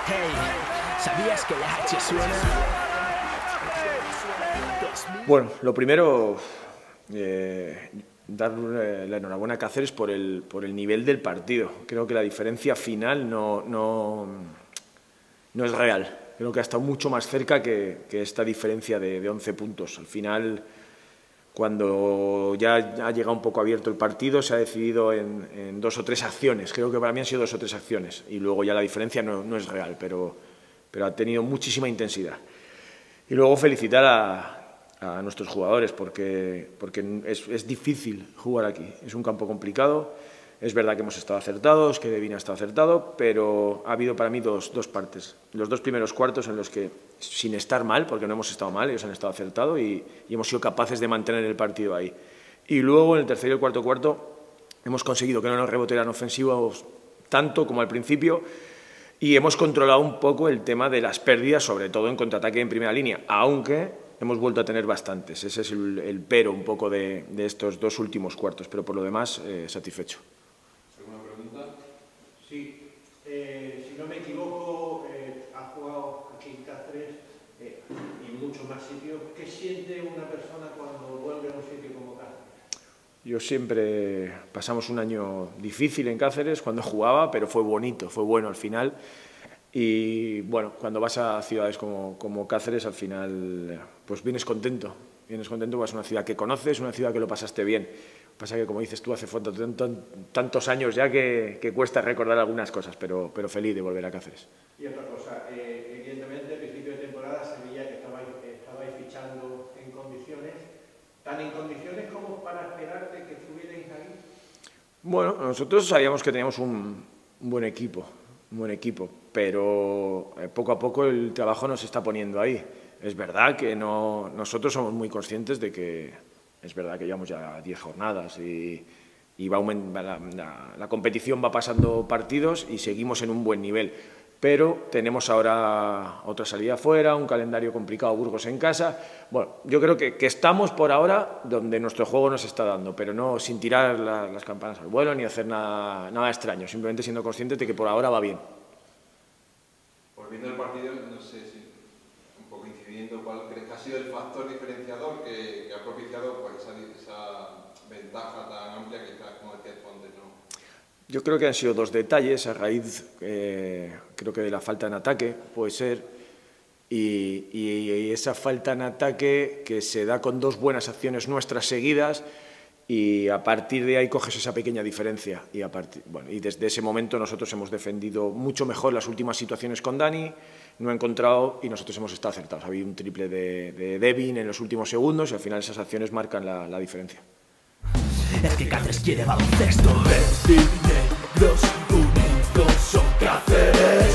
Hey, ¿sabías que la H suena? Bueno, lo primero, dar la enhorabuena a Cáceres por el nivel del partido. Creo que la diferencia final no es real. Creo que ha estado mucho más cerca que esta diferencia de 11 puntos. Al final, cuando ya ha llegado un poco abierto el partido, se ha decidido en 2 o 3 acciones. Creo que para mí han sido 2 o 3 acciones. Y luego ya la diferencia no es real, pero ha tenido muchísima intensidad. Y luego felicitar a nuestros jugadores porque es difícil jugar aquí. Es un campo complicado. Es verdad que hemos estado acertados, que Devin ha estado acertado, pero ha habido para mí dos partes. Los 2 primeros cuartos en los que, sin estar mal, porque no hemos estado mal, ellos han estado acertados y hemos sido capaces de mantener el partido ahí. Y luego, en el tercer y el cuarto cuarto, hemos conseguido que no nos rebotearan ofensivos tanto como al principio y hemos controlado un poco el tema de las pérdidas, sobre todo en contraataque en primera línea, aunque hemos vuelto a tener bastantes. Ese es el pero un poco de estos 2 últimos cuartos, pero por lo demás, satisfecho. ¿Alguna pregunta? Sí, si no me equivoco, ha jugado aquí en Cáceres y en muchos más sitios. ¿Qué siente una persona cuando vuelve a un sitio como Cáceres? Yo siempre pasamos un año difícil en Cáceres cuando jugaba, pero fue bonito, fue bueno al final. Y bueno, cuando vas a ciudades como Cáceres, al final pues vienes contento porque es una ciudad que conoces, una ciudad que lo pasaste bien. Pasa que, como dices tú, hace falta tantos años ya que cuesta recordar algunas cosas, pero feliz de volver a Cáceres. Y otra cosa, evidentemente, al principio de temporada se veía que estabais fichando en condiciones, tan en condiciones como para esperar de que estuvierais ahí. Bueno, nosotros sabíamos que teníamos un buen equipo, pero poco a poco el trabajo nos está poniendo ahí. Es verdad que nosotros somos muy conscientes de que es verdad que llevamos ya 10 jornadas y la competición va pasando partidos y seguimos en un buen nivel. Pero tenemos ahora otra salida fuera, un calendario complicado, Burgos en casa. Bueno, yo creo que estamos por ahora donde nuestro juego nos está dando, pero no sin tirar las campanas al vuelo ni hacer nada extraño, simplemente siendo conscientes de que por ahora va bien. Volviendo al partido, no sé si un poco incidiendo, ¿cuál crees que ha sido el factor diferenciador que ha propiciado pues, esa ventaja tan amplia que está, como decías tú antes, ¿no? Yo creo que han sido 2 detalles, a raíz creo que de la falta en ataque, puede ser, y esa falta en ataque que se da con 2 buenas acciones nuestras seguidas y a partir de ahí coges esa pequeña diferencia. Y desde ese momento nosotros hemos defendido mucho mejor las últimas situaciones con Dani, no ha encontrado y nosotros hemos estado acertados. Ha habido un triple de Devin en los últimos segundos y al final esas acciones marcan la diferencia. Es que Cáceres quiere baloncesto. Verdes y negros unidos son Cáceres.